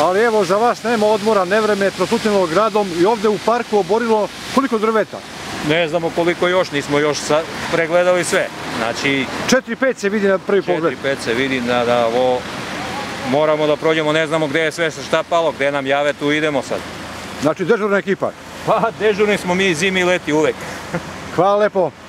Ali evo, za vas nema odmora, nevreme, trotutinilo gradom i ovdje u parku oborilo koliko drveta? Ne znamo koliko još, nismo još pregledali sve. Znači... 4-5 se vidi na prvi pogled. 4-5 se vidi da ovo moramo da prođemo, ne znamo gdje je sve šta palo, gdje nam jave, tu idemo sad. Znači dežurna ekipa? Pa dežurni smo mi, zimi i leti uvek. Hvala lepo.